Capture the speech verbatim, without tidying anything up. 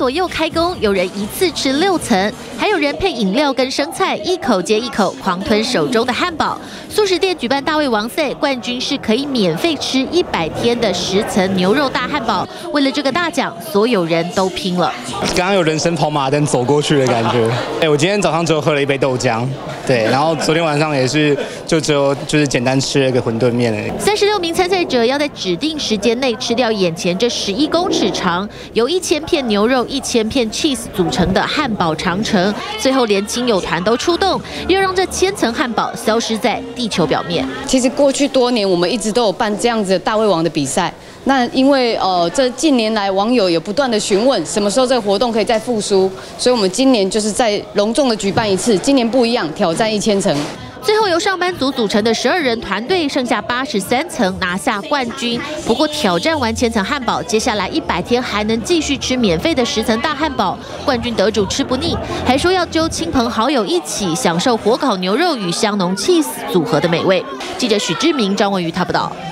左右开工，有人一次吃六层，还有人配饮料跟生菜，一口接一口狂吞手中的汉堡。素食店举办大胃王赛，冠军是可以免费吃一百天的十层牛肉大汉堡。为了这个大奖，所有人都拼了。 刚刚有人生跑马灯走过去的感觉。哎，我今天早上只有喝了一杯豆浆，对，然后昨天晚上也是就只有就是简单吃了个馄饨面而已。 三十六名参赛者要在指定时间内吃掉眼前这十一公尺长、由一千片牛肉、一千片 cheese 组成的汉堡长城。最后连亲友团都出动，要让这千层汉堡消失在地球表面。 其实过去多年，我们一直都有办这样子的大胃王的比赛。那因为呃，这近年来网友有不断的询问，什么时候这个活动可以再复苏，所以我们今年就是再隆重的举办一次。今年不一样，挑战一千层。 最后由上班族组成的十二人团队，剩下八十三层拿下冠军。不过挑战完千层汉堡，接下来一百天还能继续吃免费的十层大汉堡。冠军得主吃不腻，还说要揪亲朋好友一起享受火烤牛肉与香浓 cheese 组合的美味。记者许志明、张文瑜他报道。